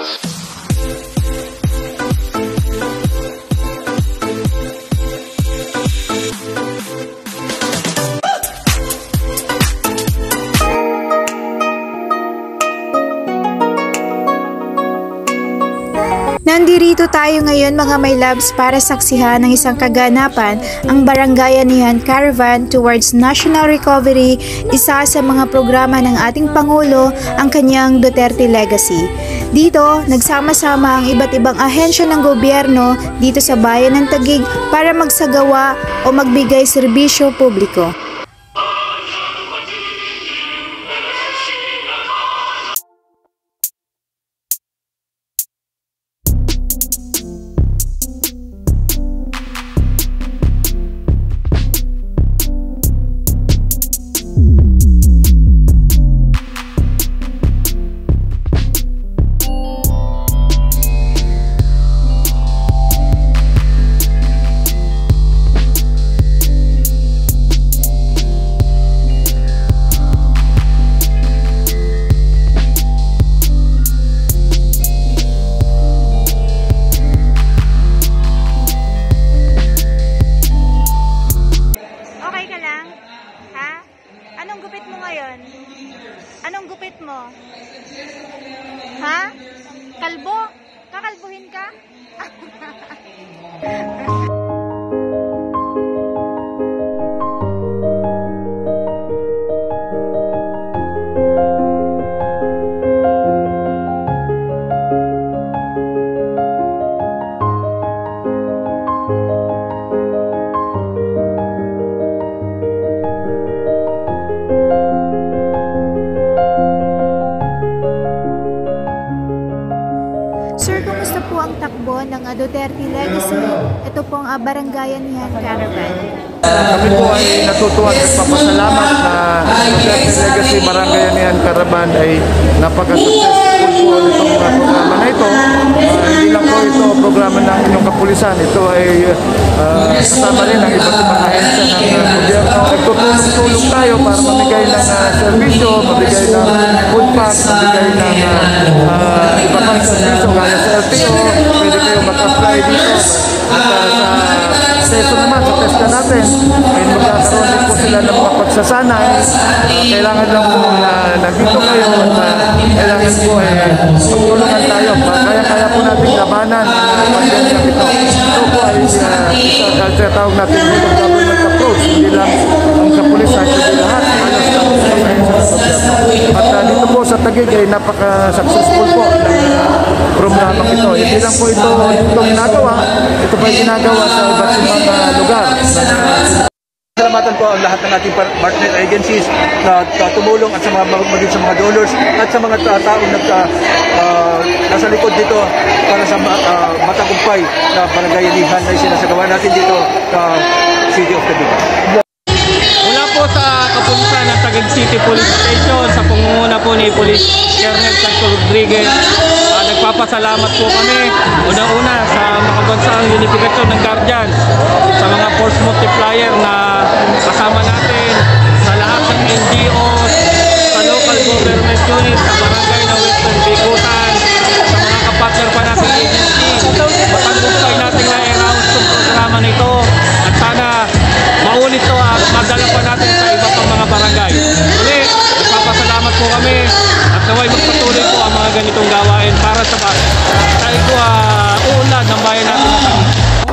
Nandirito tayo ngayon mga my loves para saksihan ng isang kaganapan, ang Barangayanihan Caravan Towards National Recovery, isa sa mga programa ng ating Pangulo, ang kanyang Duterte Legacy. Dito, nagsama-sama ang iba't ibang ahensya ng gobyerno dito sa bayan ng Taguig para magsagawa o magbigay serbisyo publiko. Anong gupit mo? Ha? Kalbo? Kakalbuhin ka? Sir, kumusta po ang takbo ng Duterte Legacy? Ito pong Barangayanihan Caravan. Kami po ay natutuwa at nagpapasalamat na Duterte Legacy Barangayanihan Caravan ay napaka-successful po nitong programa na ito. Hindi lang po ito programa ng inyong kapulisan. Ito ay kasama rin ang iba't ibang ahensya ng gobyerno. Nagtutulong-tulong tayo para mamigay ng servisyo, mamigay ng food pack, mamigay ng iba pang servisyo gaya sa LTO. Pwede kayo mag-apply dito. At sa ito naman, sa testa natin, ay magkakaroon din po sila ng mga pagsasanay. Kailangan lang po na nandito kayo at kailangan po magtulungan tayo. Kaya po natin labanan ang pandemya ito. Ito po ay isa tawag natin yung government approach. Hindi lang ang kapulisan, hindi lahat. At dito po sa Taguig ay napaka-successful po ng programang ito. Hindi lang po itong ginagawa, ito pa ginagawa sa iba't ibang lugar. Salamatan po ang lahat ng ating partner agencies na tumulong at sa maging sa mga donors at sa mga taong nasa likod dito para sa matagumpay na barangayanihan na sinasagawa natin dito sa City of Taguig. Mula po sa kapulisan ng Taguig City Police Station sa pangunguna po ni Police Colonel Santo Rodriguez, nagpapasalamat po kami una-una sa makabansang unifikasyon ng Guardians, sa mga force multiplier na kasama natin, sa lahat ng NGOs, sa local government unit, sa barangay na Western Bikutan, sa mga kapatner pa natin agency. Matagumpay natin na i-round itong programa nito at sana maulit to at madala pa natin sa iba pang mga barangay. Muli, nagpapasalamat po kami at naway magpatuloy po ang mga ganitong gawain para sa uunlad ng bayan natin na Taguig.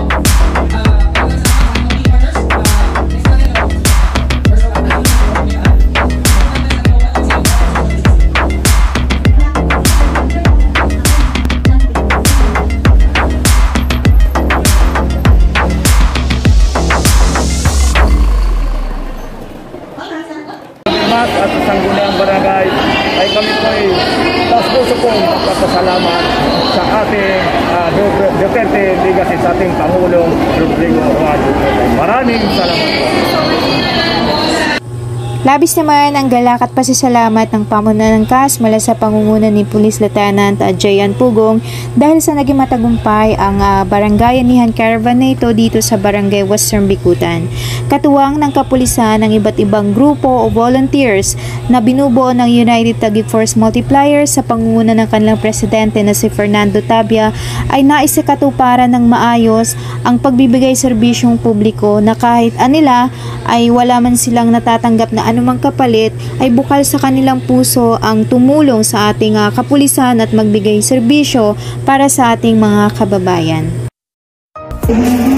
At sa Sangguniang Barangay ay kami po ay taos-puso pong magpapasalamat sa ating Duterte Legacy, sa ating Pangulong Rodrigo Roa Duterte. Maraming salamat po. Labis naman ang galak at pasasalamat ng pamunuan ng CAS mula sa pangunguna ni Police Lieutenant Jayan Pugong dahil sa naging matagumpay ang barangayanihan caravan na ito dito sa Barangay Western Bicutan. Katuwang ng kapulisan ng iba't ibang grupo o volunteers na binubuo ng United Taguig Force Multiplier sa pangunguna ng kanilang presidente na si Fernando Tabia ay naisikatuparan ng maayos ang pagbibigay serbisyong publiko na kahit anila ay wala man silang natatanggap na anumang kapalit ay bukal sa kanilang puso ang tumulong sa ating kapulisan at magbigay serbisyo para sa ating mga kababayan.